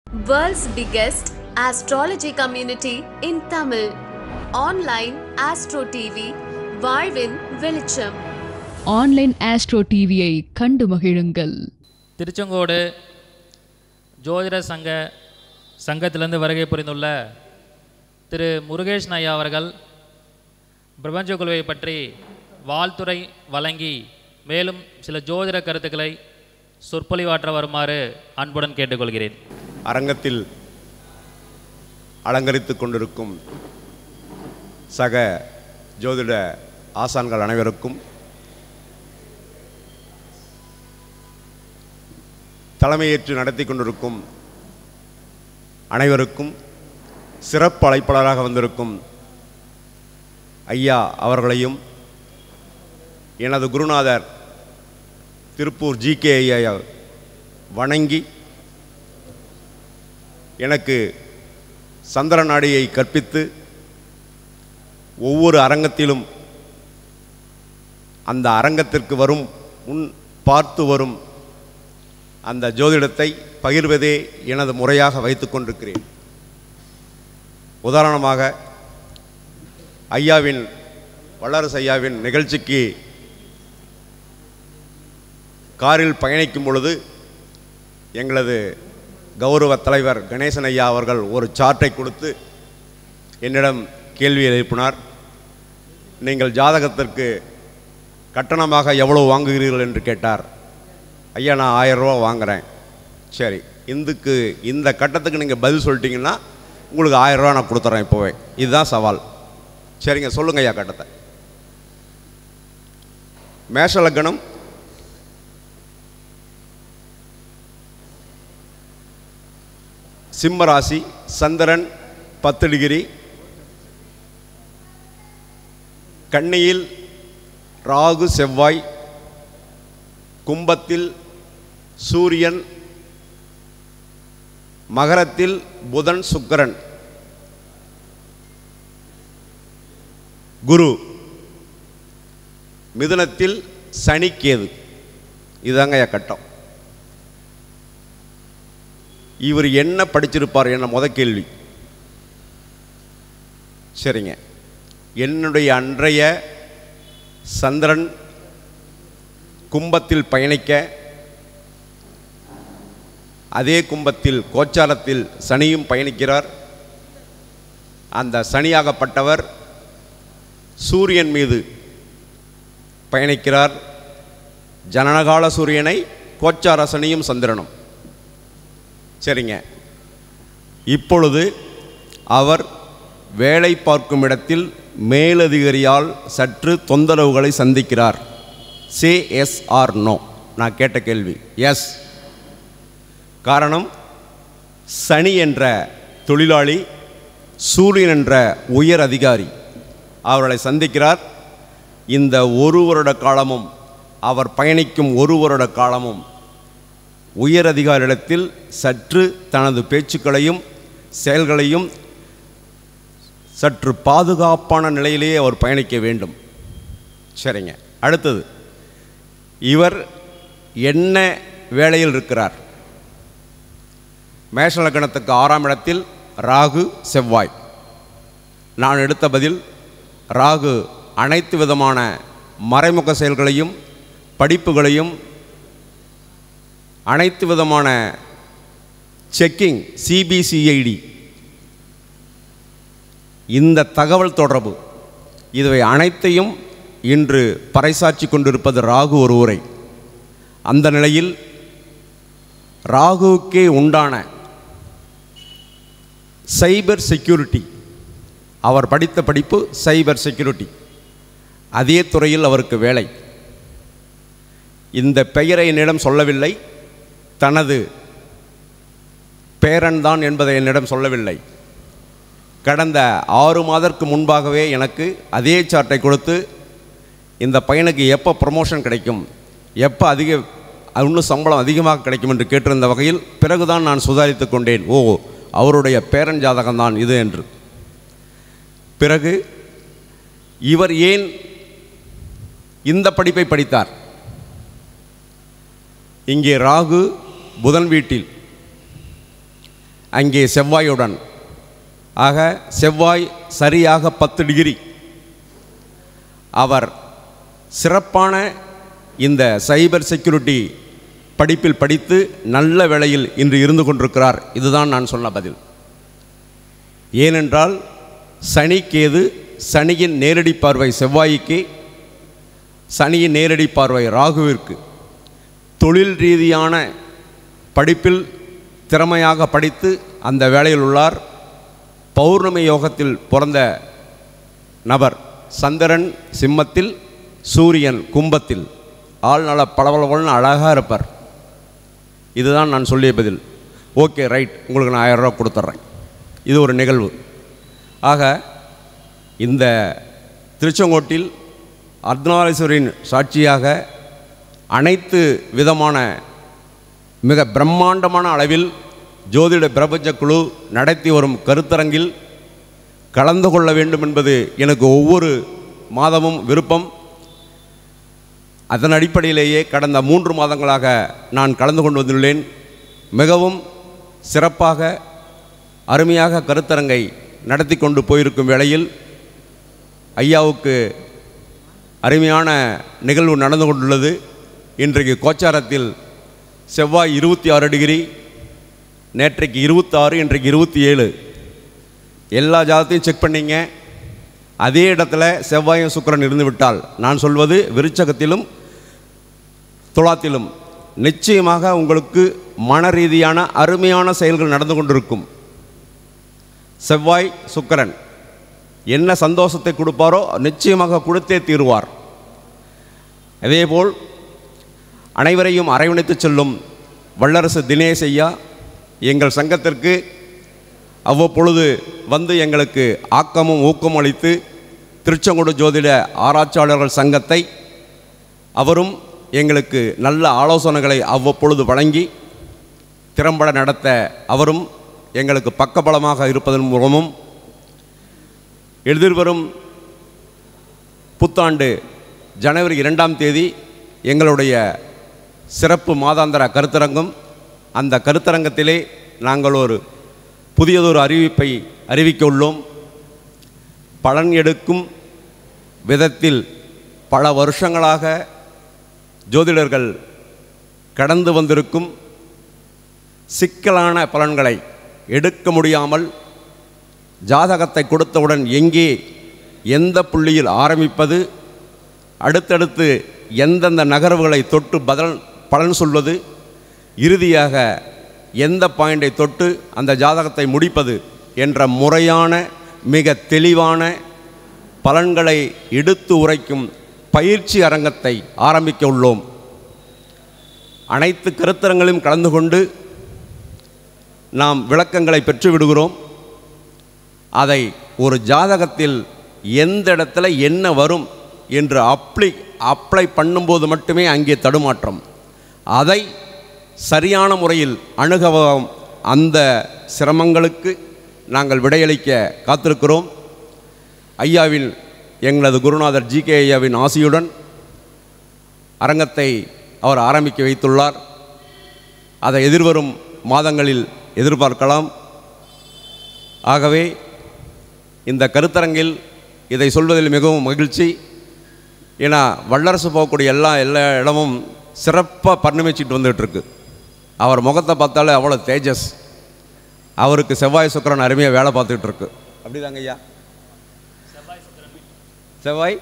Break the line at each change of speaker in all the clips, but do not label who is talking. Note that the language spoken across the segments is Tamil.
World's biggest astrology community in Tamil. Online Astro TV, வாழ்வின் வெளிச்சம்.
ஆன்லைன் ஆஸ்ட்ரோ டிவியை கண்டு மகிழுங்கள்.
திருச்செங்கோடு ஜோதிட சங்கத்திலிருந்து வருகை புரிந்துள்ள திரு முருகேஷ் ஐயா அவர்கள் பிரபஞ்ச குழுவை பற்றி வாழ்த்துரை வழங்கி மேலும் சில ஜோதிட கருத்துக்களை சொற்பொழிவாற்ற வருமாறு அன்புடன் கேட்டுக்கொள்கிறேன்.
அரங்கத்தில் அலங்கரித்து கொண்டிருக்கும் சக ஜோதிட ஆசான்கள் அனைவருக்கும், தலைமையேற்று நடத்தி கொண்டிருக்கும் அனைவருக்கும், சிறப்பு அழைப்பாளராக வந்திருக்கும் ஐயா அவர்களையும், எனது குருநாதர் திருப்பூர் ஜி.கே. ஐயா வணங்கி எனக்கு சந்திர நாடியை கற்பித்து ஒவ்வொரு அரங்கத்திலும் அந்த அரங்கத்திற்கு வரும் முன் பார்த்து வரும் அந்த ஜோதிடத்தை பகிர்வதே எனது முறையாக வைத்து கொண்டிருக்கிறேன். உதாரணமாக ஐயாவின் வல்லரசு ஐயாவின் நிகழ்ச்சிக்கு காரில் பயணிக்கும் பொழுது எங்களது கௌரவ தலைவர் கணேசன் ஐயா அவர்கள் ஒரு சார்ட்டை கொடுத்து என்னிடம் கேள்வி எழுப்பினார். நீங்கள் ஜாதகத்திற்கு கட்டணமாக எவ்வளோ வாங்குகிறீர்கள் என்று கேட்டார். ஐயா, நான் 1000 ரூபா வாங்குகிறேன். சரி, இந்த கட்டத்துக்கு நீங்கள் பதில் சொல்லிட்டீங்கன்னா உங்களுக்கு 1000 ரூபா நான் கொடுத்துட்றேன் இப்போவே. இதுதான் சவால். சரிங்க, சொல்லுங்க ஐயா கட்டத்தை. மேஷ லக்னம், சிம்ம ராசி, சந்திரன் 10 டிகிரி, கன்னியில் ராகு செவ்வாய், கும்பத்தில் சூரியன், மகரத்தில் புதன் சுக்கிரன், குரு, மிதுனத்தில் சனி கேது. இதுதாங்க கட்டம். இவர் என்ன படிச்சிருப்பார் என்ன முத கேள்வி. சரிங்க, என்னுடைய அன்றைய சந்திரன் கும்பத்தில் பயணிக்க, அதே கும்பத்தில் கோச்சாரத்தில் சனியும் பயணிக்கிறார். அந்த சனியாகப்பட்டவர் சூரியன் மீது பயணிக்கிறார். ஜனனகால சூரியனை கோச்சார சனியும் சந்திரனும். சரிங்க, இப்பொழுது அவர் வேலை பார்க்கும் இடத்தில் மேலதிகாரியால் சற்று தொந்தரவுகளை சந்திக்கிறார். Say yes or no? நான் கேட்ட கேள்வி எஸ். காரணம், சனி என்ற தொழிலாளி சூரியன் என்ற உயர் அதிகாரி அவர்களை சந்திக்கிறார். இந்த 1 வருட காலமும், அவர் பயணிக்கும் 1 வருட காலமும் உயர் அதிகாரியிடத்தில் சற்று தனது பேச்சுக்களையும் செயல்களையும் சற்று பாதுகாப்பான நிலையிலேயே அவர் பயணிக்க வேண்டும். சரிங்க, அடுத்தது இவர் என்ன வேலையில் இருக்கிறார்? மேஷ லக்னத்துக்கு 6ஆம் இடத்தில் ராகு செவ்வாய். நான் எடுத்த பதில், ராகு அனைத்து விதமான மறைமுக செயல்களையும் படிப்புகளையும் அனைத்து விதமான செக்கிங், சிபிசிஐடி, இந்த தகவல் தொடர்பு, இவை அனைத்தையும் இன்று பறைசாற்றி கொண்டிருப்பது ராகு ஒருவரை. அந்த நிலையில் ராகுவுக்கே உண்டான சைபர் செக்யூரிட்டி, அவர் படித்த படிப்பு சைபர் செக்யூரிட்டி, அதே துறையில் அவருக்கு வேலை. இந்த பெயரை என்னிடம் சொல்லவில்லை, தனது பேரன்தான் என்பதை என்னிடம் சொல்லவில்லை. கடந்த 6 மாதத்திற்கு முன்பாகவே எனக்கு அதே சார்ட்டை கொடுத்து, இந்த பையனுக்கு எப்போ ப்ரமோஷன் கிடைக்கும், எப்போ இன்னும் சம்பளம் அதிகமாக கிடைக்கும் என்று கேட்டிருந்த வகையில் பிறகுதான் நான் சுதாரித்து கொண்டேன். ஓ, அவருடைய பேரன் ஜாதகம்தான் இது என்று. பிறகு இவர் ஏன் இந்த படிப்பை படித்தார்? இங்கே ராகு புதன் வீட்டில் அங்கே செவ்வாயுடன். ஆக செவ்வாய் சரியாக 10 டிகிரி. அவர் சிறப்பான இந்த சைபர் செக்யூரிட்டி படிப்பில் படித்து நல்ல வேளையில் இன்று இருந்து கொண்டிருக்கிறார். இதுதான் நான் சொன்ன பதில். ஏனென்றால் சனிக்கேது, சனியின் நேரடி பார்வை செவ்வாய்க்கு, சனியின் நேரடி பார்வை ராகுவிற்கு. தொழில் ரீதியான படிப்பில் திறமையாக படித்து அந்த வேளையில் உள்ளார். பௌர்ணமி யோகத்தில் பிறந்த நபர். சந்திரன் சிம்மத்தில், சூரியன் கும்பத்தில். ஆள் நல பளபளன்னு அழகாக இருப்பார். இதுதான் நான் சொல்லிய பதில். ஓகே, ரைட், உங்களுக்கு நான் 1000 ரூபா கொடுத்துட்றேன். இது ஒரு நிகழ்வு. ஆக இந்த திருச்செங்கோட்டில் அர்த்தநாரீஸ்வரின் சாட்சியாக அனைத்து விதமான மிக பிரம்மாண்டமான அளவில் ஜோதிட பிரபஞ்ச குழு நடத்தி வரும் கருத்தரங்கில் கலந்து கொள்ள வேண்டும் என்பது எனக்கு ஒவ்வொரு மாதமும் விருப்பம். அதன் அடிப்படையிலேயே கடந்த 3 மாதங்களாக நான் கலந்து கொண்டு வந்துள்ளேன். மிகவும் சிறப்பாக அருமையாக கருத்தரங்கை நடத்தி கொண்டு போயிருக்கும் வேளையில் ஐயாவுக்கு அருமையான நிகழ்வு நடந்து கொண்டுள்ளது. இன்றைக்கு கோச்சாரத்தில் செவ்வாய் 26 டிகிரி, நேற்றைக்கு 26, இன்றைக்கு 27. எல்லா ஜாதத்தையும் செக் பண்ணிங்க. அதே இடத்துல செவ்வாயும் சுக்கிரன் இருந்து விட்டால், நான் சொல்வது விருச்சகத்திலும் துலாத்திலும் நிச்சயமாக உங்களுக்கு மன ரீதியான அருமையான செயல்கள் நடந்து கொண்டிருக்கும். செவ்வாய் சுக்கிரன் என்ன சந்தோஷத்தை கொடுப்பாரோ நிச்சயமாக கொடுத்தே தீருவார். அதேபோல் அனைவரையும் அரவணைத்து செல்லும் வல்லரசு தினேஷ் ஐயா எங்கள் சங்கத்திற்கு அவ்வப்பொழுது வந்து எங்களுக்கு ஆக்கமும் ஊக்கமும் அளித்து திருச்செங்கோடு ஜோதிட ஆராய்ச்சியாளர்கள் சங்கத்தை அவரும் எங்களுக்கு நல்ல ஆலோசனைகளை அவ்வப்பொழுது வழங்கி திறம்பட நடத்த அவரும் எங்களுக்கு பக்கபலமாக இருப்பதன் மூலமும் எதிர்வரும் புத்தாண்டு ஜனவரி 2ஆம் தேதி எங்களுடைய சிறப்பு மாதாந்திர கருத்தரங்கம். அந்த கருத்தரங்கத்திலே நாங்கள் ஒரு புதியதொரு அறிவிப்பை அறிவிக்க உள்ளோம். பலன் எடுக்கும் விதத்தில் பல வருஷங்களாக ஜோதிடர்கள் கடந்து வந்திருக்கும் சிக்கலான பலன்களை எடுக்க முடியாமல் ஜாதகத்தை கொடுத்தவுடன் எங்கே எந்த புள்ளியில் ஆரம்பிப்பது, அடுத்தடுத்து எந்தெந்த நகர்வுகளை தொட்டு பலன் சொல்வது, இறுதியாக எந்த பாயிண்டை தொட்டு அந்த ஜாதகத்தை முடிப்பது என்ற முறையான மிக தெளிவான பலன்களை எடுத்து உரைக்கும் பயிற்சி அரங்கத்தை ஆரம்பிக்க உள்ளோம். அனைத்து கருத்தரங்களையும் கலந்து கொண்டு நாம் விளக்கங்களை பெற்று விடுகிறோம். அதை ஒரு ஜாதகத்தில் எந்த இடத்துல என்ன வரும் என்று அப்ளை பண்ணும்போது மட்டுமே அங்கே தடுமாற்றம். அதை சரியான முறையில் அணுகவும் அந்த சிரமங்களுக்கு நாங்கள் விடையளிக்க காத்திருக்கிறோம். ஐயாவின் எங்களது குருநாதர் ஜி.கே. ஐயாவின் ஆசியுடன் அரங்கத்தை அவர் ஆரம்பிக்க வைத்துள்ளார். அதை எதிர்வரும் மாதங்களில் எதிர்பார்க்கலாம். ஆகவே இந்த கருத்தரங்கில் இதை சொல்வதில் மிகவும் மகிழ்ச்சி. ஏன்னா வல்லரசு போகக்கூடிய எல்லா இடமும் சிறப்பாக பரிணமிச்சிட்டு வந்துகிட்ருக்கு. அவர் முகத்தை பார்த்தாலே அவ்வளோ தேஜஸ். அவருக்கு செவ்வாய் சுக்கிரன் அருமையாக வேலை பார்த்துக்கிட்டு இருக்கு. அப்படிதாங்க ஐயா? செவ்வாய்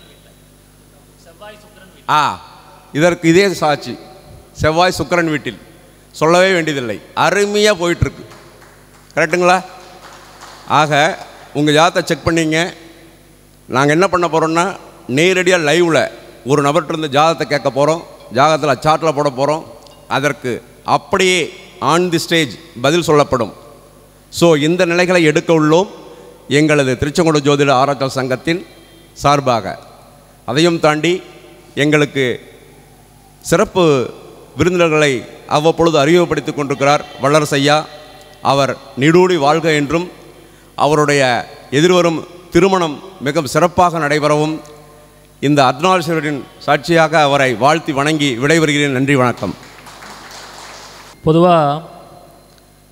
இதற்கு இதே சாட்சி. செவ்வாய் சுக்கிரன் வீட்டில் சொல்லவே வேண்டியதில்லை, அருமையாக போயிட்டுருக்கு. கரெக்டுங்களா? ஆக உங்கள் ஜாதகத்தை செக் பண்ணிங்க. நாங்கள் என்ன பண்ண போகிறோன்னா நேரடியாக லைவில் ஒரு நபர்கிட்ட ஜாதகத்தை கேட்க போகிறோம். ஜாதகத்தில் சார்ட்டில் போட போகிறோம். அதற்கு அப்படியே ஆன் தி ஸ்டேஜ் பதில் சொல்லப்படும். ஸோ இந்த நிலைகளை எடுக்க உள்ளோம் எங்களது திருச்செங்கோடு ஜோதிட ஆராய்ச்சி சங்கத்தின் சார்பாக. அதையும் தாண்டி எங்களுக்கு சிறப்பு விருந்தினர்களை அவ்வப்பொழுது அறிமுகப்படுத்தி கொண்டிருக்கிறார் வல்லரசு ஐயா. அவர் நீடூழி வாழ்க என்றும் அவருடைய எதிர்வரும் திருமணம் மிகவும் சிறப்பாக நடைபெறவும் இந்த அர்த்தநாரீஸ்வரரின் சாட்சியாக அவரை வாழ்த்தி வணங்கி விடைபெறுகிறேன். நன்றி, வணக்கம்.
பொதுவாக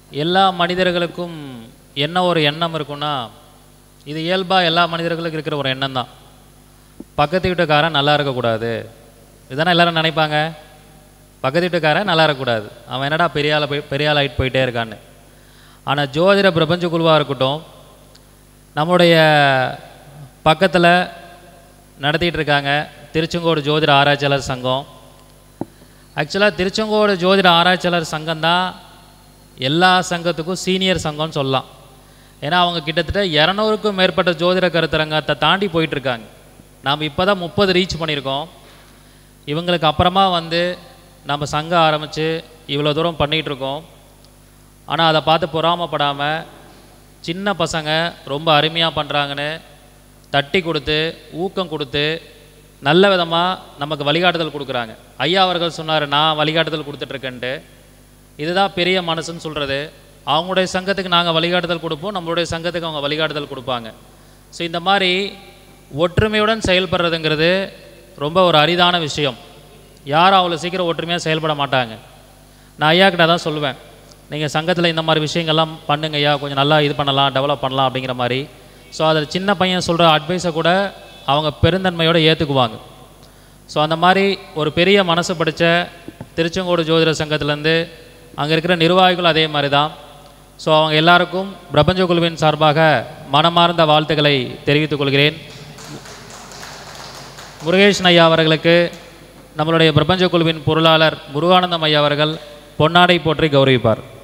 எல்லா மனிதர்களுக்கும் என்ன ஒரு எண்ணம் இருக்குன்னா, இது இயல்பாக எல்லா மனிதர்களுக்கும் இருக்கிற ஒரு எண்ணம் தான். பக்கத்து வீட்டுக்காரன் நல்லா இருக்கக்கூடாது, இதுதானே எல்லோரும் நினைப்பாங்க. பக்கத்து வீட்டுக்காரன் நல்லா இருக்கக்கூடாது, அவன் என்னடா பெரிய ஆள் ஆகிட்டு போயிட்டே இருக்கான்னு. ஆனால் ஜோதிட பிரபஞ்ச குழுவாக இருக்கட்டும், நம்முடைய பக்கத்தில் நடத்திட்டு இருக்காங்க திருச்செங்கோடு ஜோதிட ஆராய்ச்சியாளர் சங்கம். ஆக்சுவலாக திருச்செங்கோடு ஜோதிட ஆராய்ச்சியாளர் சங்கம் தான் எல்லா சங்கத்துக்கும் சீனியர் சங்கம்னு சொல்லலாம். ஏன்னா அவங்க கிட்டத்தட்ட 200க்கும் மேற்பட்ட ஜோதிட கருத்தரங்கத்தை தாண்டி போயிட்டுருக்காங்க. நாம் இப்போ தான் 30 ரீச் பண்ணியிருக்கோம். இவங்களுக்கு அப்புறமா வந்து நம்ம சங்கம் ஆரம்பித்து இவ்வளோ தூரம் பண்ணிகிட்ருக்கோம். ஆனால் அதை பார்த்து பொறாமப்படாமல் சின்ன பசங்க ரொம்ப அருமையாக பண்ணுறாங்கன்னு தட்டி கொடுத்து ஊக்கம் கொடுத்து நல்ல விதமாக நமக்கு வழிகாட்டுதல் கொடுக்குறாங்க. ஐயா அவர்கள் சொன்னார், நான் வழிகாட்டுதல் கொடுத்துட்ருக்கேன்ட்டு. இதுதான் பெரிய மனசுன்னு சொல்கிறது. அவங்களுடைய சங்கத்துக்கு நாங்கள் வழிகாட்டுதல் கொடுப்போம், நம்மளுடைய சங்கத்துக்கு அவங்க வழிகாட்டுதல் கொடுப்பாங்க. ஸோ இந்த மாதிரி ஒற்றுமையுடன் செயல்படுறதுங்கிறது ரொம்ப ஒரு அரிதான விஷயம். யாரும் அவ்வளோ சீக்கிரம் ஒற்றுமையாக செயல்பட மாட்டாங்க. நான் ஐயா கிட்ட தான் சொல்லுவேன், நீங்கள் சங்கத்தில் இந்த மாதிரி விஷயங்கள்லாம் பண்ணுங்க ஐயா, கொஞ்சம் நல்லா இது பண்ணலாம், டெவலப் பண்ணலாம் அப்படிங்கிற மாதிரி. ஸோ அதில் சின்ன பையன் சொல்கிற அட்வைஸை கூட அவங்க பெருந்தன்மையோடு ஏற்றுக்குவாங்க. ஸோ அந்த மாதிரி ஒரு பெரிய மனசு படித்த திருச்செங்கோடு ஜோதிட சங்கத்திலேருந்து அங்கே இருக்கிற நிர்வாகிகள் அதே மாதிரி தான். ஸோ அவங்க எல்லாருக்கும் பிரபஞ்ச குழுவின் சார்பாக மனமார்ந்த வாழ்த்துக்களை தெரிவித்துக் கொள்கிறேன். முருகேசன் ஐயா அவர்களுக்கு நம்மளுடைய பிரபஞ்ச குழுவின் பொருளாளர் முருகானந்தம் ஐயா அவர்கள் பொன்னாடை போற்றி கௌரவிப்பார்.